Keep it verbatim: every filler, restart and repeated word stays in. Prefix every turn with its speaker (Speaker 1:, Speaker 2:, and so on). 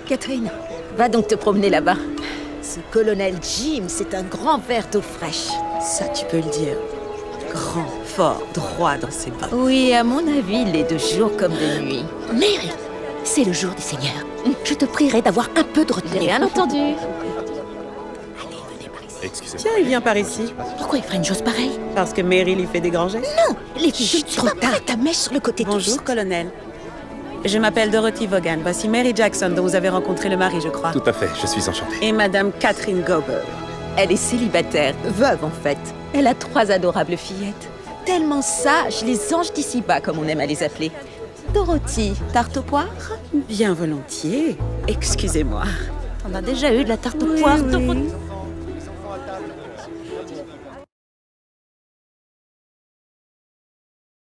Speaker 1: Catherine, va donc te promener là-bas. Ce colonel Jim, c'est un grand verre d'eau fraîche.
Speaker 2: Ça, tu peux le dire. Grand, fort, droit dans ses bras.
Speaker 1: Oui, à mon avis, il est de jour comme de nuit.
Speaker 3: Mary, c'est le jour des seigneurs. Je te prierai d'avoir un peu de retenue.
Speaker 1: J'ai rien entendu.
Speaker 3: Allez, venez par ici.
Speaker 4: Excusez-moi.
Speaker 2: Tiens, il vient par ici.
Speaker 3: Pourquoi il ferait une chose pareille?
Speaker 2: Parce que Mary lui fait des grands gestes.
Speaker 3: Non, les filles, trop tard, ta mèche sur le côté.
Speaker 2: Bonjour, colonel. Je m'appelle Dorothy Vaughan. Voici Mary Jackson, dont vous avez rencontré le mari, je crois.
Speaker 4: Tout à fait, je suis enchanté.
Speaker 2: Et Madame Catherine Gober.
Speaker 1: Elle est célibataire, veuve en fait. Elle a trois adorables fillettes. Tellement sages, les anges d'ici-bas, comme on aime à les appeler. Dorothy, tarte aux poires?
Speaker 2: Bien volontiers. Excusez-moi.
Speaker 1: On a déjà eu de la tarte aux
Speaker 2: Oui,
Speaker 1: poires,
Speaker 2: oui.
Speaker 1: Dorothy.